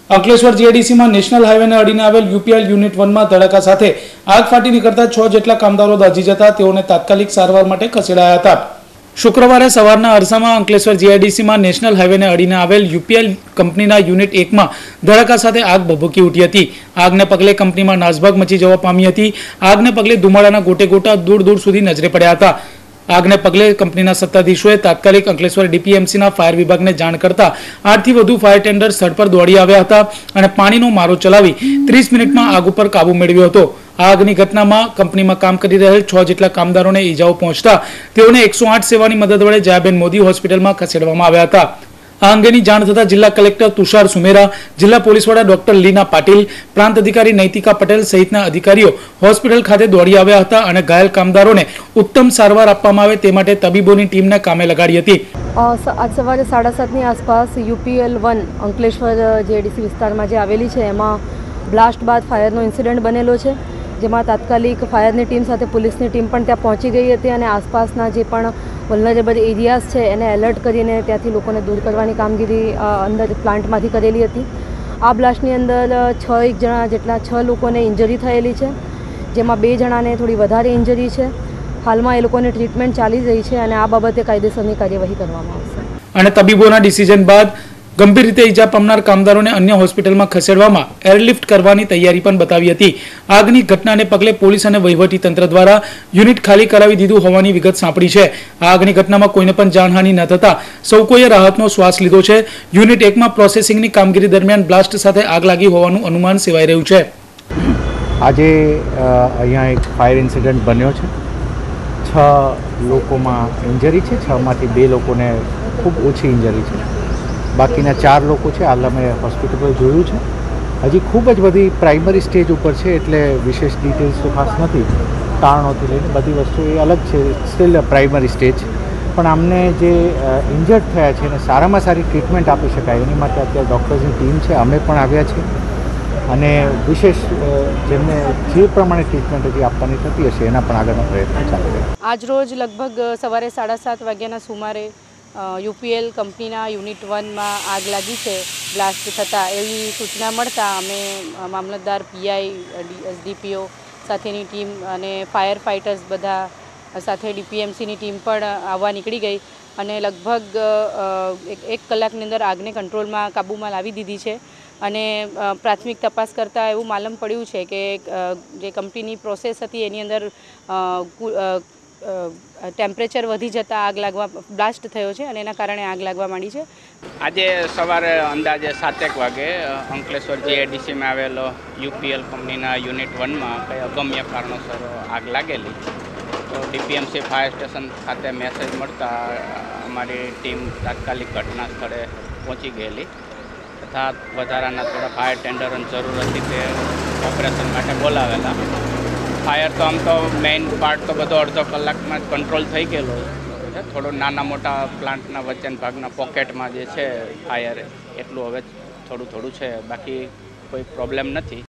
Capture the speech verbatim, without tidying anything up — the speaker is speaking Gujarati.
અંકલેશ્વર જીઆઈડીસીમાં નેશનલ હાઈવેને અડીને આવેલ યુપીએલ યુનિટ વનમાં ધડાકા સાથે આગ ફાટી નીકળતા છ જેટલા કામદારો દાઝી જતા તેઓને તાત્કાલિક સારવાર માટે ખસેડાયા હતા। શુક્રવારે સવારના અરસામાં અંકલેશ્વર જીઆઈડીસીમાં નેશનલ હાઈવેને અડીને આવેલ યુપીએલ કંપનીના યુનિટ એકમાં ધડાકા સાથે આગ ભભૂકી ઉઠી હતી। આગને પગલે કંપનીમાં નાસભાગ મચી જવા પામી હતી। આગને પગલે ધુમાડાના ગોટે ગોટા દૂર દૂર સુધી નજરે પડ્યા હતા। આગને પગલે કંપનીના સત્તાધીશોએ તાત્કાલિક અંકલેશ્વર ડીપીએમસીના ફાયર વિભાગને જાણ કરતા આઠથી વધુ ફાયર ટેન્ડર સ્થળ પર દોડી આવ્યા હતા અને પાણીનો મારો ચલાવી ત્રીસ મિનિટમાં આગ ઉપર કાબુ મેળવ્યો હતો। આ આગની ઘટનામાં કંપનીમાં કામ કરી રહેલ છ જેટલા કામદારોને ઈજાઓ પહોંચતા તેઓને એકસો આઠ સેવાની મદદ વડે જયાબેન મોદી હોસ્પિટલમાં ખસેડવામાં આવ્યા હતા। આ અંગેની જાણ થતા જિલ્લા કલેક્ટર તુષાર સુમેરા, જિલ્લા પોલીસ વડા ડોક્ટર લીના પાટીલ, પ્રાંત અધિકારી નૈતિકા પટેલ સહિતના અધિકારીઓ હોસ્પિટલ ખાતે દોડી આવ્યા હતા અને ઘાયલ કામદારોને ઉત્તમ સારવાર આપવામાં આવે તે માટે તબીબોની ટીમને કામે લગાડી હતી। આજ સવારે સાડા સાતની આસપાસ યુપીએલ વન અંકલેશ્વર જીઆઈડીસી વિસ્તારમાં જે આવેલી છે એમાં બ્લાસ્ટ બાદ ફાયરનો ઇન્સિડન્ટ બનેલો છે, જેમાં તાત્કાલિક ફાયરની ટીમ સાથે પોલીસની ટીમ પણ ત્યાં પહોંચી ગઈ હતી અને આસપાસના જે પણ વલ્નરેબલ એરિયાઝ છે એને એલર્ટ કરીને ત્યાંથી લોકોને દૂર કરવાની કામગીરી અંદર પ્લાન્ટમાંથી કરેલી હતી। આ બ્લાસ્ટની અંદર છ એક જણા જેટલા છ લોકોને ઇન્જરી થયેલી છે, જેમાં બે જણાને થોડી વધારે ઇન્જરી છે। હાલમાં એ લોકોની ટ્રીટમેન્ટ ચાલી રહી છે અને આ બાબતે કાયદેસરની કાર્યવાહી કરવામાં આવશે। અને તબીબોના ડિસિઝન બાદ ગંભીર રીતે ઈજા પામનાર કામદારોને અન્ય હોસ્પિટલમાં ખસેડવામાં એરલિફ્ટ કરવાની તૈયારી પણ બતાવી હતી। આગની ઘટનાને પગલે પોલીસ અને વહીવટી તંત્ર દ્વારા યુનિટ ખાલી કરાવી દીધું હોવાની વિગત સાંપડી છે। આ આગની ઘટનામાં કોઈને પણ જાનહાનિ ન થતા સૌ કોઈએ રાહતનો શ્વાસ લીધો છે। યુનિટ એકમાં પ્રોસેસિંગની કામગીરી દરમિયાન બ્લાસ્ટ સાથે આગ લાગી હોવાનું અનુમાન સેવાઈ રહ્યું છે। આજે અહીંયા એક ફાયર ઇન્સિડન્ટ બન્યો છે। છ લોકોમાં ઇન્જરી છે, છ માંથી બે લોકોને ખૂબ ઓછી ઇન્જરી છે, બાકીના ચાર લોકો છે હાલ અમે હોસ્પિટલ જોયું છે। હજી ખૂબ જ બધી પ્રાઇમરી સ્ટેજ ઉપર છે એટલે વિશેષ ડિટેલ્સ તો ખાસ નથી, કારણોથી લઈને બધી વસ્તુ એ અલગ છે, સ્ટીલ પ્રાઇમરી સ્ટેજ। પણ અમને જે ઇન્જર્ડ થયા છે એને સારામાં સારી ટ્રીટમેન્ટ આપી શકાય એની માટે અત્યારે ડૉક્ટર્સની ટીમ છે, અમે પણ આવ્યા છીએ અને વિશેષ જેમને જે પ્રમાણે ટ્રીટમેન્ટ હજી આપવાની થતી હશે એના પણ આગળના પ્રયત્નો ચાલી રહ્યા। આજ રોજ લગભગ સવારે સાડા સાત વાગ્યાના સુમારે યુપીએલ કંપનીના યુનિટ વનમાં આગ લાગી છે બ્લાસ્ટ થતાં એવી સૂચના મળતા અમે મામલતદાર, પીઆઈ, એસડીપીઓ સાથેની ટીમ અને ફાયર ફાઇટર્સ બધા સાથે ડીપીએમસીની ટીમ પણ આવવા નીકળી ગઈ અને લગભગ એક કલાકની અંદર આગને કંટ્રોલમાં કાબૂમાં લાવી દીધી છે। અને પ્રાથમિક તપાસ કરતાં એવું માલુમ પડ્યું છે કે જે કંપનીની પ્રોસેસ હતી એની અંદર ટેમ્પરેચર વધી જતાં આગ લાગવા બ્લાસ્ટ થયો છે અને એના કારણે આગ લાગવા માંડી છે। આજે સવારે અંદાજે સાતેક વાગે અંકલેશ્વર જીઆઈડીસીમાં આવેલો યુપીએલ કંપનીના યુનિટ વનમાં કંઈ અગમ્ય કારણોસર આગ લાગેલી, તો ડીપીએમસી ફાયર સ્ટેશન ખાતે મેસેજ મળતા અમારી ટીમ તાત્કાલિક ઘટના સ્થળે પહોંચી ગયેલી તથા વધારાના થોડા ફાયર ટેન્ડરોની જરૂર હતી તે ઓપરેશન માટે બોલાવેલા। ફાયર તો આમ તો મેઇન પાર્ટ તો બધો અડધો કલાકમાં જ કંટ્રોલ થઈ ગયેલો છે, થોડો નાના મોટા પ્લાન્ટના વચ્ચેના ભાગના પોકેટમાં જે છે ફાયર એટલું હવે થોડું થોડું છે, બાકી કોઈ પ્રોબ્લેમ નથી।